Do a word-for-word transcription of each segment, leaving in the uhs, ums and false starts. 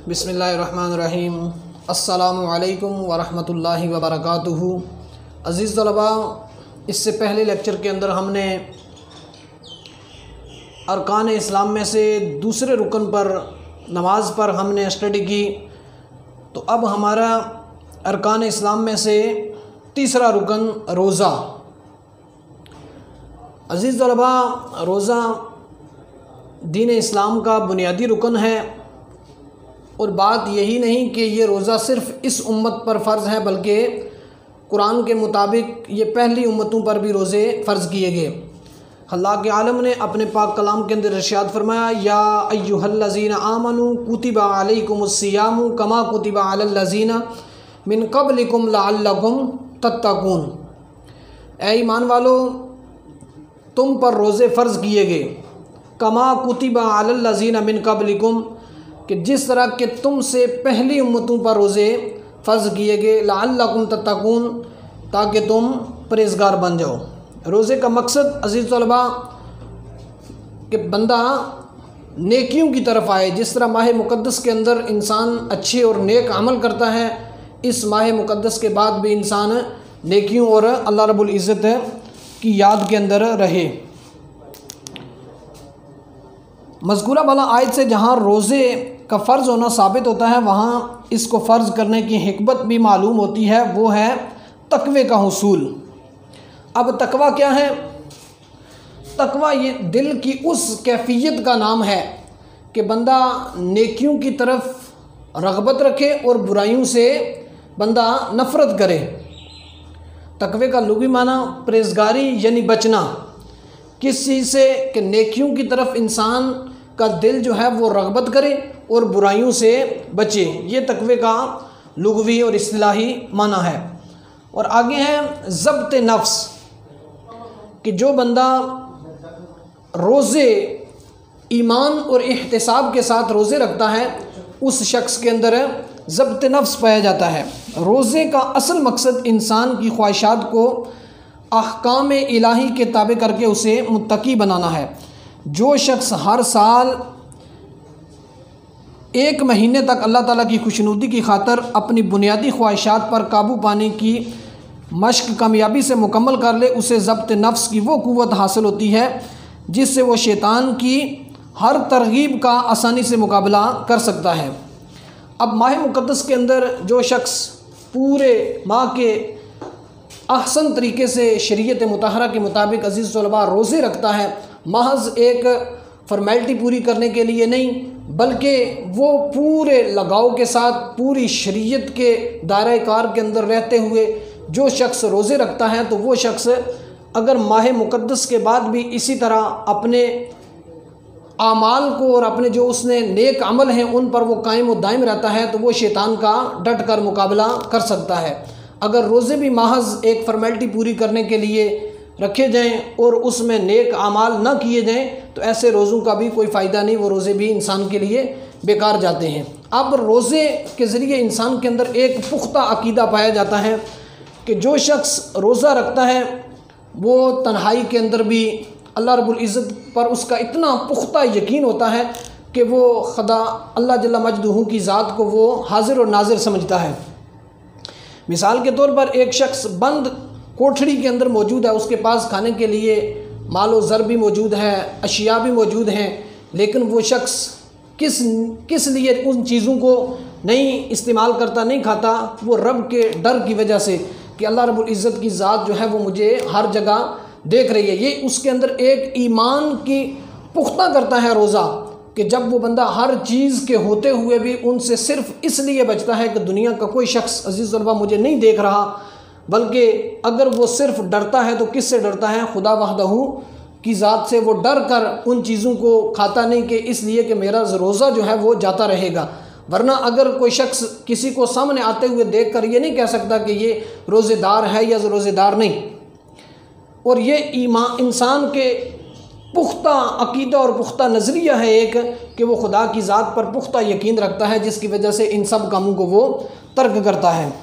बिस्मिल्लाहिर्रहमानिर्रहीम। अस्सलामु अलैकुम वरहमतुल्लाहि वबरकातुहू। अज़ीज़ तलबा, इससे पहले लेक्चर के अंदर हमने अरकान इस्लाम में से दूसरे रुकन पर नमाज पर हमने स्टडी की। तो अब हमारा अरकान इस्लाम में से तीसरा रुकन रोज़ा। अज़ीज़ तलबा, रोज़ा दीन इस्लाम का बुनियादी रुकन है और बात यही नहीं कि ये रोज़ा सिर्फ़ इस उम्मत पर फ़र्ज़ है, बल्कि कुरान के मुताबिक ये पहली उम्मतों पर भी रोज़े फ़र्ज़ किए गए। अल्लाह के आलम ने अपने पाक कलाम के अंदर इरशाद फरमाया, या अय्युहल्लज़ीना आमनू कुतिबा अलैकुमुस्सियामु कमा कुतिबा अलल्लज़ीना मिन क़ब्लिकुम लअल्लकुम तत्तक़ून। ऐ ईमान वालो, तुम पर रोज़े फ़र्ज़ किए गए, कमा कुतिबा अलल्लज़ीना मिन क़ब्लिकुम, कि जिस तरह के तुमसे पहली उम्मतों पर रोज़े फ़र्ज़ किए गए, लअल्लकुम तत्तक़ून, ताकि तुम परहेज़गार बन जाओ। रोज़े का मकसद अज़ीज़ तलबा कि बंदा नेकियों की तरफ आए। जिस तरह माह मुक़द्दस के अंदर इंसान अच्छे और नेक अमल करता है, इस माह मुक़द्दस के बाद भी इंसान नेकियों और अल्लाह रब्बुल इज़्ज़त की याद के अंदर रहे। मज़कूरा वाला आयत से जहाँ रोज़े का फ़र्ज़ होना साबित होता है, वहाँ इसको फ़र्ज़ करने की हिकमत भी मालूम होती है, वो है तक़वे का हुसूल। अब तक़वा क्या है? तक़वा ये दिल की उस कैफ़ियत का नाम है कि बंदा नेकियों की तरफ रग़बत रखे और बुराइयों से बंदा नफ़रत करे। तक़वे का लुग़वी माना परहेज़गारी यानी बचना। किस चीज़ से? कि नेकियों की तरफ इंसान का दिल जो है वो रग़बत करे और बुराइयों से बचे। ये तक़वे का लुग़वी और इस्तिलाही माना है। और आगे है ज़ब्त नफ्स, कि जो बंदा रोज़े ईमान और इहतिसाब के साथ रोज़े रखता है, उस शख्स के अंदर ज़ब्त नफ्स पाया जाता है। रोज़े का असल मकसद इंसान की ख्वाहिशात को अहकाम इलाही के ताबे करके उसे मुत्तकी बनाना है। जो शख्स हर साल एक महीने तक अल्लाह ताला की खुशनुदी की खातर अपनी बुनियादी ख्वाहिशात पर काबू पाने की मश्क कामयाबी से मुकम्मल कर ले, उसे ज़ब्त नफ्स की वो क़ुव्वत हासिल होती है जिससे वो शैतान की हर तरगीब का आसानी से मुकाबला कर सकता है। अब माह मुक़द्दस के अंदर जो शख्स पूरे माह के अहसन तरीके से शरीयत मुतहरा के मुताबिक अज़ीज़ तलबा रोज़े रखता है, महज़ एक फ़ॉर्मेलिटी पूरी करने के लिए नहीं, बल्कि वो पूरे लगाव के साथ पूरी शरीयत के दायरे कार के अंदर रहते हुए जो शख्स रोज़े रखता है, तो वो शख्स अगर माह मुक़द्दस के बाद भी इसी तरह अपने आमाल को और अपने जो उसने नेक अमल हैं उन पर वो कायम व दायम रहता है, तो वो शैतान का डट कर मुकाबला कर सकता है। अगर रोज़े भी महज़ एक फ़ॉर्मेलिटी पूरी करने के लिए रखे जाएं और उसमें नेक आमाल न किए जाएं, तो ऐसे रोज़ों का भी कोई फ़ायदा नहीं, वो रोज़े भी इंसान के लिए बेकार जाते हैं। अब रोज़े के ज़रिए इंसान के अंदर एक पुख्ता अकीदा पाया जाता है कि जो शख्स रोज़ा रखता है वो तन्हाई के अंदर भी अल्लाह रब्बुल इज़्ज़त पर उसका इतना पुख्ता यकीन होता है कि वो खुदा अल्लाह जल्ला मजदूहू की ज़ात को वो हाजिर और नाजिर समझता है। मिसाल के तौर पर एक शख्स बंद कोठड़ी के अंदर मौजूद है, उसके पास खाने के लिए मालो ज़र भी मौजूद है, अशिया भी मौजूद हैं, लेकिन वो शख्स किस किस लिए उन चीज़ों को नहीं इस्तेमाल करता, नहीं खाता? वो रब के डर की वजह से कि अल्लाह रब्बुल इज़्ज़त की ज़ात जो है वो मुझे हर जगह देख रही है। ये उसके अंदर एक ईमान की पुख्ता करता है रोज़ा, कि जब वो बंदा हर चीज़ के होते हुए भी उनसे सिर्फ़ इसलिए बचता है कि दुनिया का कोई शख्स अज़ीज़ तलबा मुझे नहीं देख रहा, बल्कि अगर वो सिर्फ़ डरता है तो किससे डरता है? खुदा वहदहू की ज़ात से। वो डर कर उन चीज़ों को खाता नहीं कि इसलिए कि मेरा रोज़ा जो है वो जाता रहेगा। वरना अगर कोई शख्स किसी को सामने आते हुए देख कर ये नहीं कह सकता कि ये रोज़ेदार है या रोज़ेदार नहीं। और ये ईमान इंसान के पुख्ता अकीदा और पुख्ता नज़रिया है एक, कि वो खुदा की ज़ात पर पुख्ता यकीन रखता है, जिसकी वजह से इन सब कामों को वो तर्क करता है।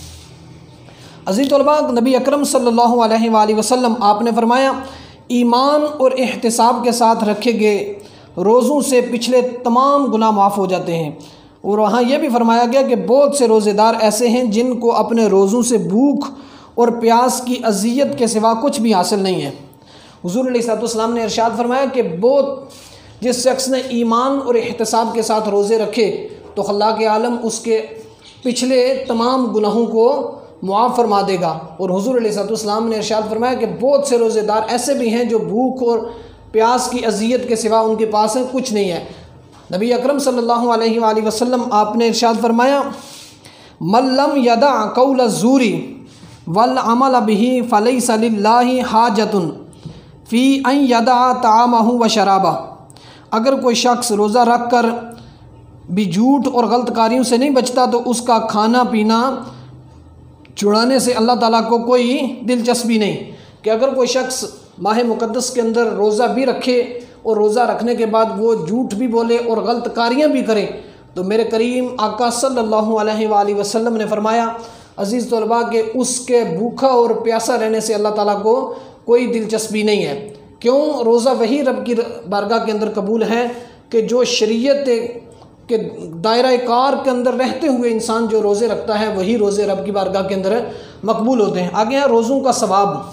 अज़ीज़ तलबा, नबी अकरम सल्लल्लाहु अलैहि वसल्लम आपने फरमाया, ईमान और एहतिसाब के साथ रखे गए रोज़ों से पिछले तमाम गुनाह माफ़ हो जाते हैं। और वहाँ ये भी फरमाया गया कि बहुत से रोज़ेदार ऐसे हैं जिनको अपने रोज़ों से भूख और प्यास की अजियत के सिवा कुछ भी हासिल नहीं है। हुज़ूर अलैहिस्सलाम ने इरशाद फरमाया कि बहुत जिस शख्स ने ईमान और एहतिसाब के साथ रोज़े रखे तो खल्लाक़ आलम उसके पिछले तमाम गुनाहों को मुआफ़ फरमा देगा। और हुज़ूर अलैहिस्सलाम ने इरशाद फरमाया कि बहुत से रोज़ेदार ऐसे भी हैं जो भूख और प्यास की अजियत के सिवा उनके पास कुछ नहीं है। नबी अकरम सल्लल्लाहु अलैहि वसल्लम आपने इरशाद फरमाया, मल्लम यदा कौल ज़ूरी वल अमल बिही फलैसा लिल्लाहि हाजतुन फ़ी अन यदा तामहु व शराबा। अगर कोई शख्स रोज़ा रख कर भी झूठ और गलत कार्यों से नहीं बचता तो उसका खाना पीना छुड़ाने से अल्लाह ताला को कोई दिलचस्पी नहीं। कि अगर कोई शख्स माह मुक़द्दस के अंदर रोज़ा भी रखे और रोज़ा रखने के बाद वो झूठ भी बोले और गलत कारियाँ भी करे तो मेरे करीम आका सल्लल्लाहु अलैहि वसल्लम ने फरमाया, अज़ीज़ तलबा के उसके भूखा और प्यासा रहने से अल्लाह ताला को कोई दिलचस्पी नहीं है। क्यों? रोज़ा वही रब की बारगाह के अंदर कबूल है कि जो शरीयत के दायरा कार के अंदर रहते हुए इंसान जो रोज़े रखता है वही रोज़े रब की बारगाह के अंदर मकबूल होते हैं। आगे है रोज़ों का सवाब।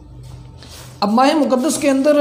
अब माह मुक़द्दस के अंदर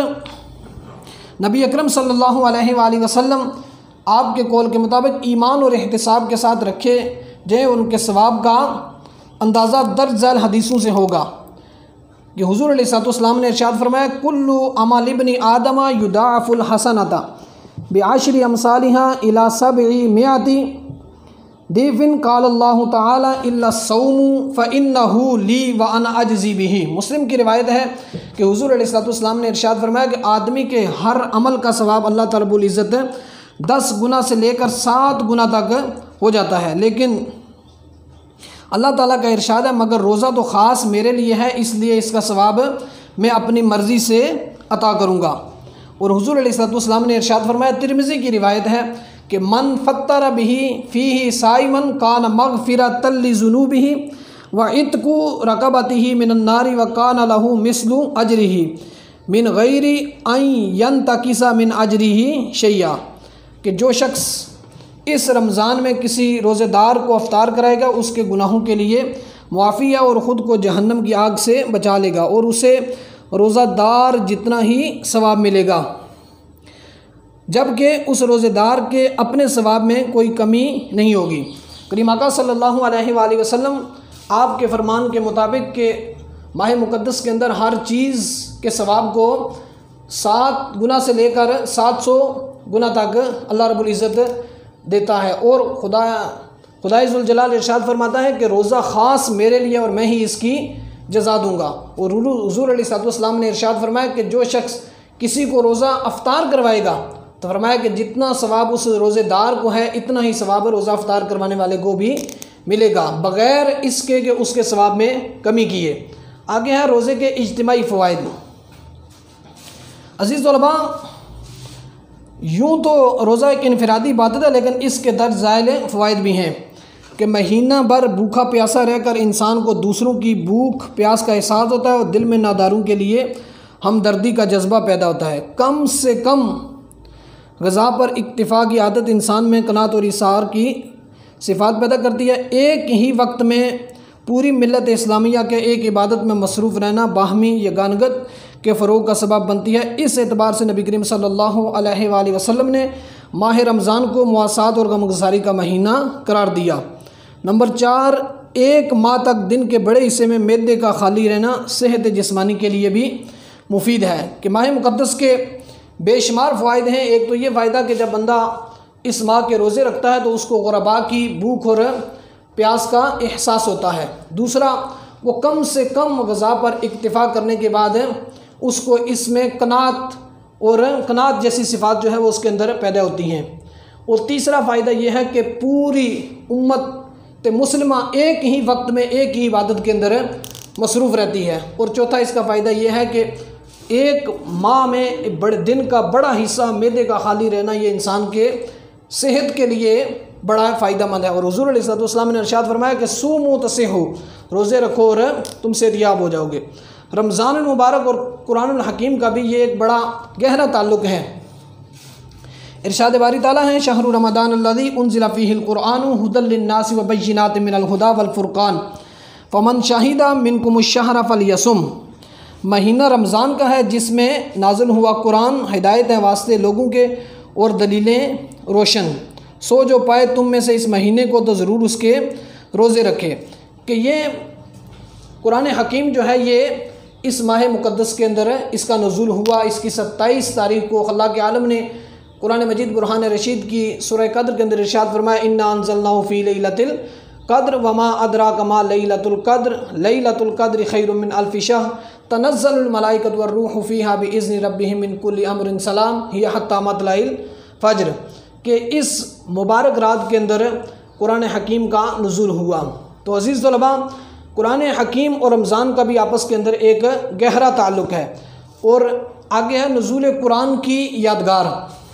नबी अकरम सल्लल्लाहु अलैहि वसल्लम आपके कौल के मुताबिक ईमान और एहतिसाब के साथ रखे जाए उनके सवाब का अंदाज़ा दर्ज झैल हदीसों से होगा कि हुज़ूर अलैहिस्सलाम ने इरशाद फरमाया, कुल्लु अमल इब्नि आदम युदाअफुल हसनता बिअशरि अमसालिहा इला सबई मिअति दीफिन क़ाल अल्लाहु तआला इल्ला सौमु फ़इन्नहु ली व अना अजज़ी बिही। मुस्लिम की रिवायत है कि हुज़ूर अलैहिस्सलाम ने इरशाद फरमाया कि आदमी के हर अमल का सवाब अल्लाह ताला रब्बुल इज़्ज़त दस गुना से लेकर सात गुना तक हो जाता है। लेकिन अल्लाह ताला का इरशाद है, मगर रोज़ा तो ख़ास मेरे लिए है, इसलिए इसका सवाब मैं अपनी मर्ज़ी से अता करूँगा। और हुज़ूर अलैहिस्सलाम ने इरशाद फरमाया, तिरमिज़ी की रिवायत है कि मन फत्तर बिही फ़ीही साइमन कान मग़फ़िरतन लिज़ुनूबिही व इत्क़ु रक़बतिही मिनन नारि व कान लहू मिस्लु अजरिही मिन गैरि अन यंतकिसा मिन अजरिही शैया। कि जो शख्स इस रमज़ान में किसी रोज़ेदार को अफ्तार कराएगा उसके गुनाहों के लिए मुआफ़ी है और ख़ुद को जहन्नम की आग से बचा लेगा और उसे रोज़ादार जितना ही सवाब मिलेगा, जबकि उस रोज़ेदार के अपने सवाब में कोई कमी नहीं होगी। करीम आका सल्लल्लाहु अलैहि वसल्लम आपके फरमान के मुताबिक के माह मुक़द्दस के अंदर हर चीज़ के सवाब को सात गुना से लेकर सात सौ गुना तक अल्लाह रब्बुल इज़्ज़त देता है। और खुदा खुदाई ज़ुल जलाल इरशाद फरमाता है कि रोज़ा ख़ास मेरे लिए और मैं ही इसकी जज़ा दूँगा। और हुज़ूर अलैहिस्सलाम ने इरशाद फरमाया कि जो शख्स किसी को रोज़ा अफ्तार करवाएगा तो फरमाया कि जितना सवाब उस रोज़ेदार को है इतना ही सवाब रोज़ा अफ्तार करवाने वाले को भी मिलेगा, बग़ैर इसके कि उसके सवाब में कमी किए। आगे है रोज़े के इज्तिमाई फ़वाइद। अज़ीज़ तलबा, यूँ तो रोज़ा एक इनफरादी इबादत है, लेकिन इसके दर्ज ज़ायल फ़वाइद भी हैं कि महीना भर भूखा प्यासा रहकर इंसान को दूसरों की भूख प्यास का एहसास होता है और दिल में नादारों के लिए हमदर्दी का जज्बा पैदा होता है। कम से कम ग़ज़ा पर इक्तिफ़ा की आदत इंसान में क़नाअत और इसार की सिफ़ात पैदा करती है। एक ही वक्त में पूरी मिल्लत इस्लामिया के एक इबादत में मसरूफ़ रहना बाहमी यगानगत के फ़रोग़ का सबब बनती है। इस एतबार से नबी करीम सल्लल्लाहु अलैहि वसल्लम ने माह रमज़ान को मुआसात और गमगुज़ारी का महीना करार दिया। नंबर चार, एक माह तक दिन के बड़े हिस्से में मैदे का खाली रहना सेहत जिस्मानी के लिए भी मुफीद है। कि माह मुक़द्दस के बेशुमार फ़वाइद हैं। एक तो ये फ़ायदा कि जब बंदा इस माह के रोज़े रखता है तो उसको ग़ुरबा की भूख और प्यास का एहसास होता है। दूसरा, वो कम से कम ग़ज़ा पर इक्तिफ़ा करने के बाद उसको इसमें क़नाअत और क़नाअत जैसी सिफ़ात जो है वो उसके अंदर पैदा होती हैं। और तीसरा फ़ायदा यह है कि पूरी उम्मत मुस्लिमा एक ही वक्त में एक ही इबादत के अंदर मसरूफ़ रहती है। और चौथा इसका फ़ायदा यह है कि एक माह में बड़े दिन का बड़ा हिस्सा मैदे का खाली रहना ये इंसान के सेहत के लिए बड़ा फ़ायदेमंद है। और हुज़ूर अलैहिस्सलाम ने इरशाद फरमाया कि सूमू तसिहू, रोज़े रखो और तुम सेहतियाब हो जाओगे। रमज़ान मुबारक और कुरान हकीम का भी ये एक बड़ा गहरा ताल्लुक़ है। इरशाद बारी ताला है शहरु रमदान अल्लज़ी उनज़िला फ़ीहिल क़ुरआनु हुदल लिन्नासि व बय्यिनातिन मिनल हुदा वल फ़ुरक़ान फ़मन शहिदा मिनकुमुश शहरा फ़लयसुम। महीना रमज़ान का है जिसमें नाज़िल हुआ कुरान, हिदायत है वास्ते लोगों के और दलीलें रोशन। सो जो पाए तुम में से इस महीने को तो ज़रूर उसके रोज़े रखे। कि ये कुरान हकीम जो है ये इस माह मुक़द्दस के अंदर है, इसका नुज़ूल हुआ। इसकी सत्ताईस तारीख़ को अल्लाह के आलम ने कुरान मजीद बुरहान रशीद की सूरह क़द्र के अंदर इरशाद फरमाया इन्ना अंज़लनाहु फ़ी लैलतिल क़द्र वमा अदराका मा लैलतुल क़द्र लैलतुल क़द्रि खैरुम मिन अल्फ़ि शहर तनज़्ज़लुल मलाइकतु वर्रूहु फ़ीहा बिइज़्नि रब्बिहिम मिन कुल्लि अम्रिन सलाम हिया हत्ता मतलइल फ़ज्र। कि इस मुबारक रात के अंदर कुरान हकीम का नुज़ूल हुआ। तो अज़ीज़ तलबा, कुरान हकीम और रमज़ान का भी आपस के अंदर एक गहरा ताल्लुक़ है। और आगे है नुज़ूल कुरान की यादगार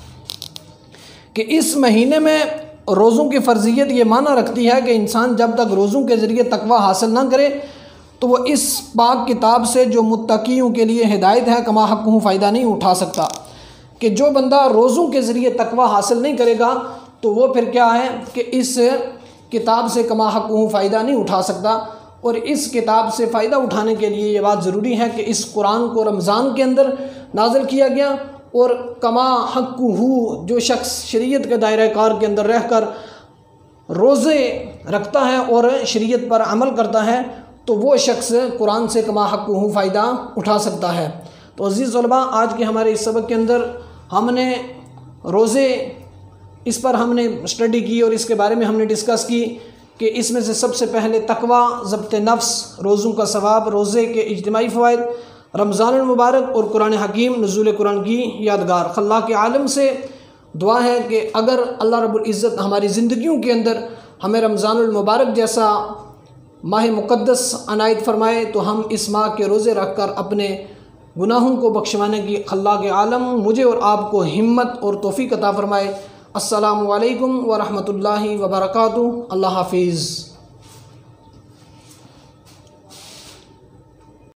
कि इस महीने में रोज़ों की फ़र्ज़ियत ये माना रखती है कि इंसान जब तक रोज़ों के ज़रिए तकवा हासिल ना करे तो वो इस पाक किताब से जो मुत्तक़ियों के लिए हिदायत है कमा हक़्क़ुहु फ़ायदा नहीं उठा सकता। कि जो बंदा रोज़ों के ज़रिए तकवा हासिल नहीं करेगा तो वो फिर क्या है कि इस किताब से कमा हक़्क़ुहु फ़ायदा नहीं उठा सकता। और इस किताब से फ़ायदा उठाने के लिए ये बात ज़रूरी है कि इस कुरान को रमज़ान के अंदर नाज़िल किया गया और कमा हक़्क़ुहु जो शख्स शरीयत के दायरा कार के अंदर रहकर रोज़े रखता है और शरीयत पर अमल करता है तो वो शख्स कुरान से कमा हक़्क़ुहु फ़ायदा उठा सकता है। तो अज़ीज़ तलबा, आज के हमारे इस सबक के अंदर हमने रोज़े इस पर हमने स्टडी की और इसके बारे में हमने डिस्कस की कि इसमें से सबसे पहले तकवा, ज़ब्त नफ्स, रोज़ों का सवाब, रोज़े के इज्तिमाई फ़वाइद, रमज़ान मुबारक और कुरान हकीम, नुज़ूल कुरान की यादगार। अल्लाह के आलम से दुआ है कि अगर अल्लाह रब्बुल इज़्ज़त हमारी ज़िंदगियों के अंदर हमें रमज़ान मुबारक जैसा माह मुक़द्दस अनायत फ़रमाए तो हम इस माह के रोज़े रख कर अपने गुनाहों को बख्शवाने की अल्लाह के आलम मुझे और आपको हिम्मत और तौफ़ीक़ अता फ़रमाए। अस्सलामु अलैकुम व रहमतुल्लाहि व बरकातुहू। अल्लाह हाफ़िज़।